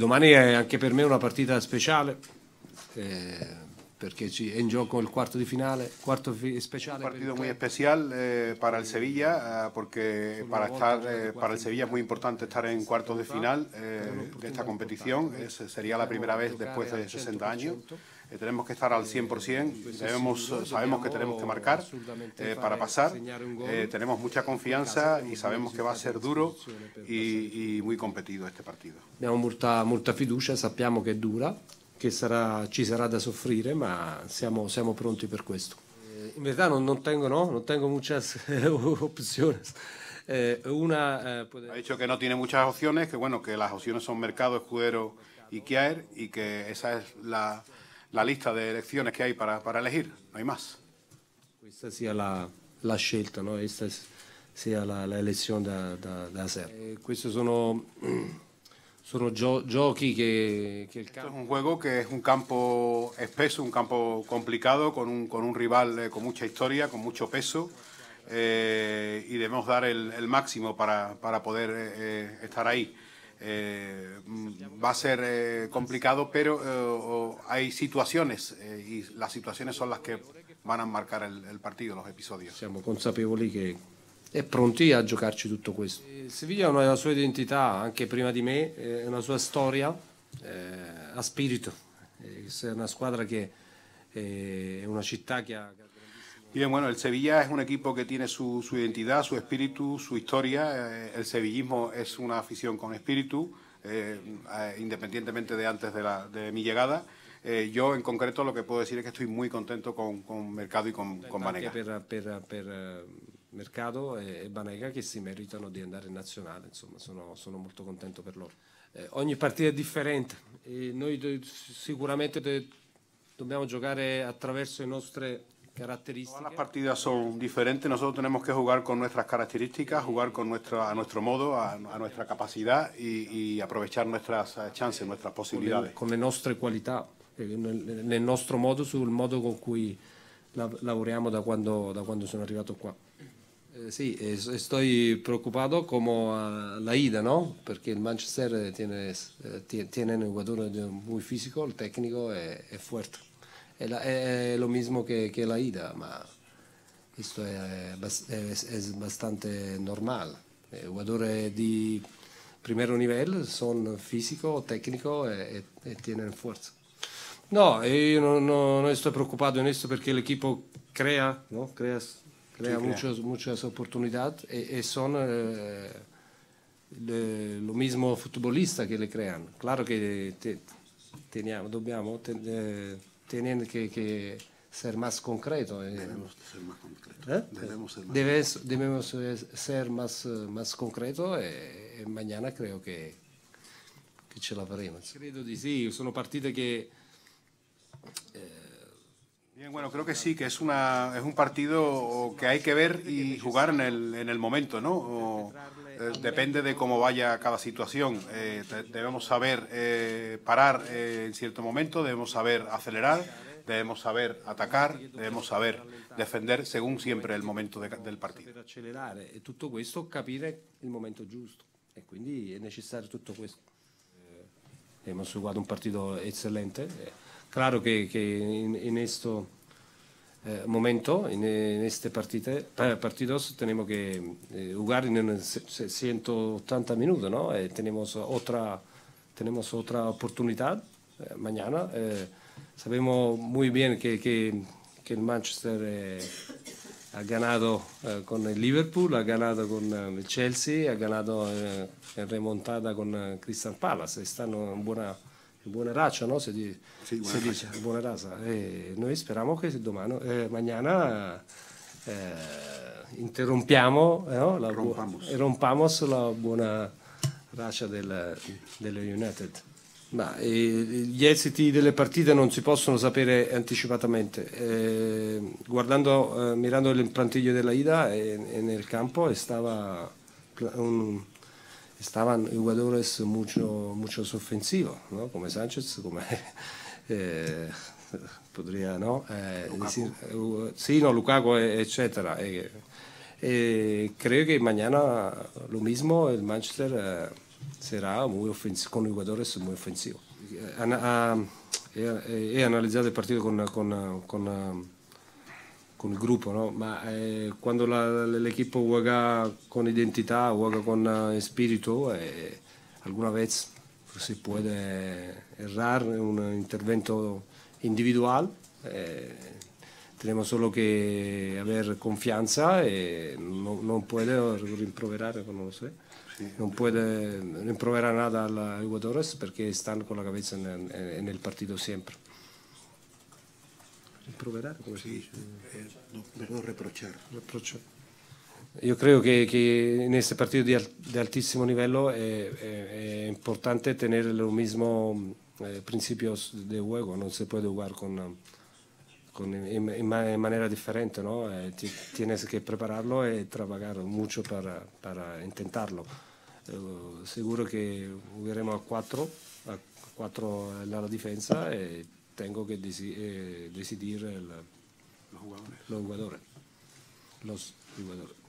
Domani è anche per me una partita speciale, perché è in gioco il quarto di finale, speciale. Un partido muy especial para el Sevilla, porque para el Sevilla es muy importante estar en cuartos de final de esta competición. Sería la primera vez después de 60 años. Tenemos que estar al 100%, sabemos que tenemos que marcar para pasar, tenemos mucha confianza y sabemos que va a ser duro y muy competido este partido. Abbiamo molta fiducia, sappiamo che è dura, che ci sarà da soffrire, ma siamo pronti per questo. In verità non tengo muchas opciones. Ha dicho que no tiene muchas opciones, que bueno, que las opciones son Mercado, Escudero y Kjaer, y que esa es la lista de elecciones che hai para elegir, no hay más. Questa sia la scelta, no? Questa sia la elezione da hacer. Questi sono giochi che il campo... Esto es un juego que es un campo espeso, un campo complicado, con un rival con mucha historia, con mucho peso, y debemos dar el máximo para poder estar ahí. Va a ser complicado, pero hay situaciones y las situaciones son las que van a marcar el partido, los episodios. Siamo consapevoli che è pronti a giocarci tutto questo. Sevilla ha una sua identità, anche prima di me, una sua storia, ha spirito. È una squadra che è una città che ha... Bien, bueno, el Sevilla es un equipo que tiene su identidad, su espíritu, su historia. El sevillismo es una afición con espíritu, independientemente de antes de mi llegada. Yo en concreto lo que puedo decir es que estoy muy contento con Mercado y con Banega. Per Mercado e Banega che si meritano di andare in nazionale, insomma sono molto contento per loro. Ogni partita è differente e noi sicuramente dobbiamo giocare attraverso le nostre características. Todas las partidas son diferentes, nosotros tenemos que jugar con nuestras características, jugar a nuestro modo, a nuestra capacidad y aprovechar nuestras chances, nuestras posibilidades. Con le nostre qualità, nel nostro modo, sul modo con cui lavoriamo da quando sono arrivato qua. Sí, estoy preocupado como la ida, ¿no? Porque el Manchester tiene un jugador muy físico, el técnico es fuerte. È lo mismo che la ida, ma questo è bastante normale. Jugadores di primer nivel son físico, técnico e tienen fuerza. No, io non sto preoccupato in questo perché l'equipo crea, ¿no? Crea muchas oportunidades y son lo mismo futbolista que le crean. Claro que tienen que ser más concreto. Debemos ser más concretos. Debemos ser más concreto e mañana creo que ce la faremo. Credo di sì, sono partite che... Bien, bueno, creo que sí, que es un partido que hay que ver y jugar en el momento, ¿no? Depende de cómo vaya cada situación. Debemos saber parar en cierto momento, debemos saber acelerar, debemos saber atacar, debemos saber defender según siempre el momento del partido. Per accelerare e tutto questo capire il momento giusto e quindi è necessario tutto questo. Hemos jugado un partido excelente. Claro que en este momento, en este partidos, tenemos que jugar en 180 minutos, ¿no? Tenemos otra oportunidad mañana. Sabemos muy bien que el Manchester ha ganado con el Liverpool, ha ganado con el Chelsea, ha ganado en remontada con Crystal Palace. Están en buona razza, no? Si dice, buona razza. Noi speriamo che mañana interrompiamo, no? rompamos la buona razza del United. Ma gli esiti delle partite non si possono sapere anticipatamente. Mirando il plantiglio della ida nel campo estaban jugadores mucho ofensivos, ¿no? Como Sánchez, como podría, ¿no? Decir, sí, no, Lukaku, etcétera. Creo que mañana lo mismo, el Manchester será muy ofensivo, con jugadores muy ofensivos. He analizado el partido con el grupo, ¿no? Cuando el equipo juega con identidad, juega con espíritu, alguna vez se puede errar en un intervento individual. Tenemos solo que haber confianza y no puede rimproverar, no lo sé. Sí. No puede rimproverar nada a los jugadores porque están con la cabeza en el partido siempre. Rimproverar, ¿cómo se dice? No reprochar. Yo creo que en este partido de altísimo nivel es importante tener los mismos principios de juego. No se puede jugar en manera diferente, ¿no? Tienes que prepararlo y trabajar mucho para intentarlo. Seguro que jugaremos a cuatro en la defensa y tengo que decidir los jugadores.